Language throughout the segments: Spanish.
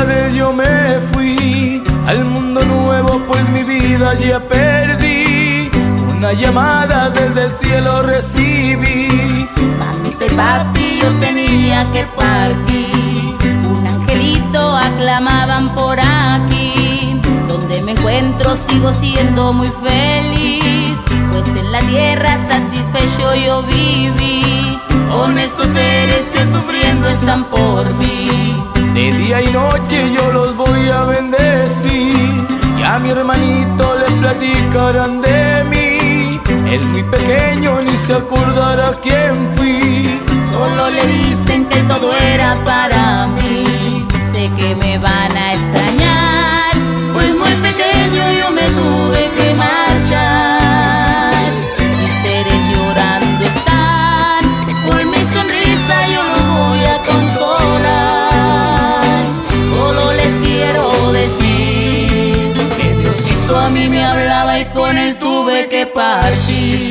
tarde yo me fui al mundo nuevo, pues mi vida ya perdí. Una llamada desde el cielo recibí. Mamita y papi, yo tenía que partir. Un angelito aclamaban por aquí. Donde me encuentro sigo siendo muy feliz, pues en la tierra satisfecho yo viví. Con estos seres que sufriendo están por mí. De día y noche yo los voy a bendecir, y a mi hermanito le platicarán de mí. Él muy pequeño ni se acordará quién fui. Solo le dicen que todo era para mí. Sé que me van a extrañar, pues muy pequeño yo me tuve que marchar. Mis seres llorando están, por mi sonrisa yo los voy a consolar. Solo les quiero decir que Diosito a mí me hablaba y con él tuve que partir.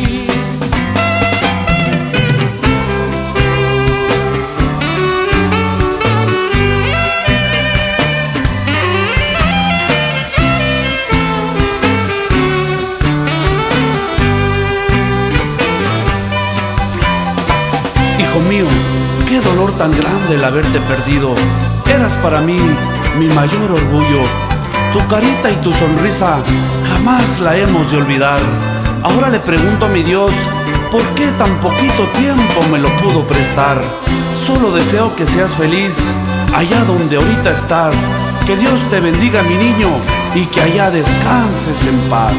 Hijo mío, qué dolor tan grande el haberte perdido. Eras para mí mi mayor orgullo. Tu carita y tu sonrisa jamás la hemos de olvidar. Ahora le pregunto a mi Dios, ¿por qué tan poquito tiempo me lo pudo prestar? Solo deseo que seas feliz allá donde ahorita estás. Que Dios te bendiga, mi niño, y que allá descanses en paz.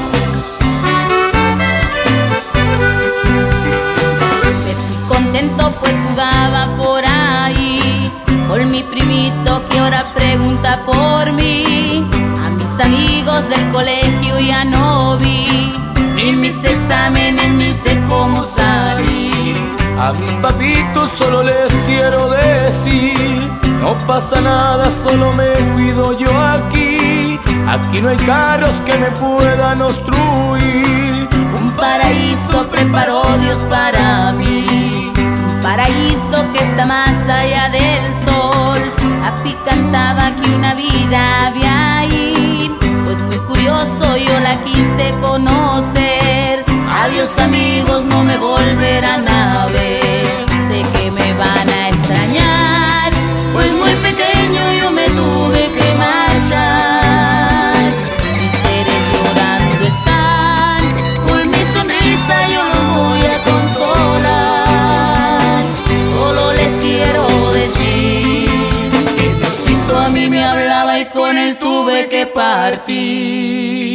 Contento pues jugaba por ahí con mi primito que ahora pregunta por mí. A mis amigos del colegio ya no vi, ni mis exámenes ni sé cómo salí. A mis papitos solo les quiero decir, no pasa nada, solo me cuido yo aquí. Aquí no hay carros que me puedan obstruir. Un paraíso preparó Dios para mí, un paraíso que está más allá del sol. Papi cantaba que una vida había ahí, pues muy curioso yo la quise conocer. Adiós amigos, no me volverán a ver. Sé que me van a extrañar, pues muy pequeño yo me tuve que marchar. Mis seres llorando están, por mi sonrisa yo los voy a consolar. Solo les quiero decir que Diosito a mí me hablaba y con él tuve que partir.